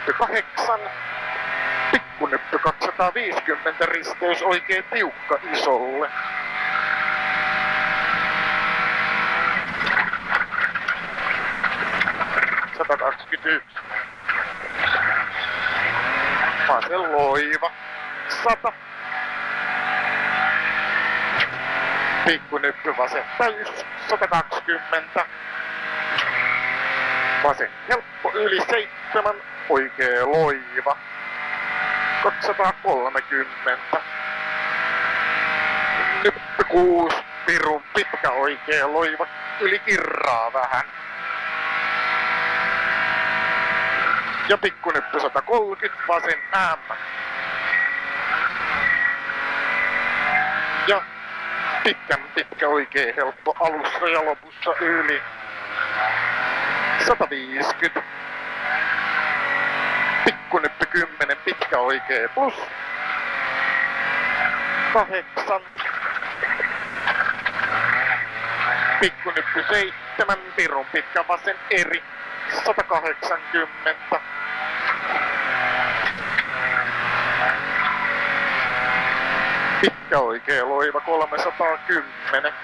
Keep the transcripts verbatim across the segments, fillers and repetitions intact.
Pikkunyppy kahdeksan. Pikkunyppy kaksisataaviisikymmentä risteys oikein tiukka isolle. sata kaksikymmentäyksi. Vasen loiva. sata. Pikkunyppy vasen täys. sata kaksikymmentä. Vasen helppo yli seitsemän. Oikee loiva. kaksisataakolmekymmentä. Nyppy kuusi. Pirun pitkä oikee loiva. Yli kirraa vähän. Ja pikkunyppy sata kolmekymmentä. Vasen M. Ja pitkän pitkä oikee helppo alussa ja lopussa yli. sata viisikymmentä. Pikkunyppy kymmenen. Pitkä oikee plus. kahdeksan. Pikkunyppy seitsemän. Pirun pitkä vasen eri. sata kahdeksankymmentä. Pitkä oikee loiva kolmesataakymmenen.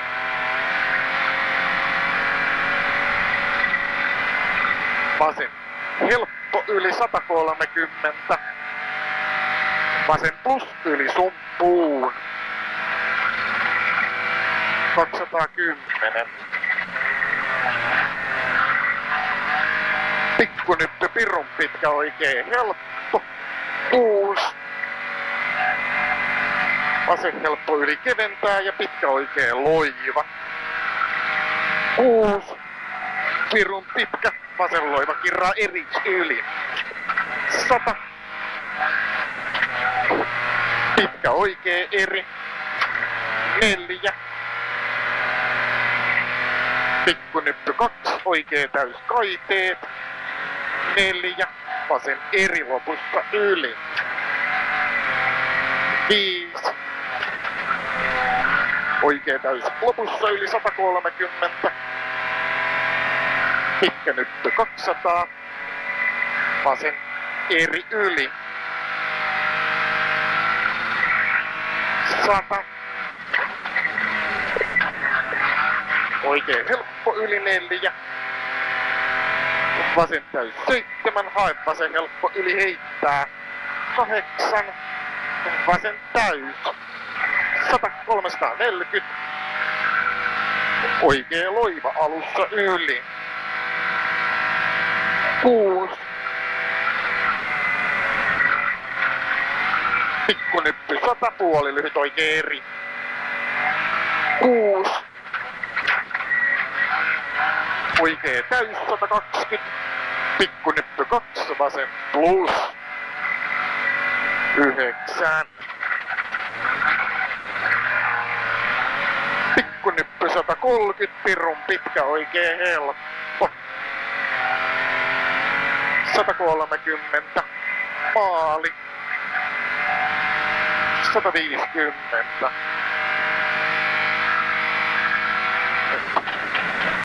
Vasen helppo yli sata kolmekymmentä. Vasen plus yli sumpuun. kaksisataakymmenen. Pikkunyppy pirun pitkä oikee helppo. kuusi. Vasen helppo yli keventää ja pitkä oikee loiva. kuusi. Pirun pitkä. Vasen loiva kirraa eri yli. sata. Pitkä oikee eri. neljä. Pikkunyppy kaksi. Oikee täys kaiteet. neljä. Vasen eri lopussa yli. viisi. Oikee täys lopussa yli sata kolmekymmentä. Pitkä nyppy kaksisataa. Vasen eri yli. sata. Oikein helppo yli neljä. Vasen täys seitsemän. Hae vasen helppo yli heittää. kahdeksan. Vasen täys. sata kolmesataaneljäkymmentä. Oikee loiva alussa yli. kuusi. Pikkunyppy sata. Puoli lyhyt oikee eri. kuusi. Oikee täys sata kaksikymmentä. Pikkunyppy kaksi. Vasen plus. yhdeksän. Pikkunyppy sata kolmekymmentä. Pirun pitkä oikee helppo. sata kolmekymmentä. Maali. sata viisikymmentä.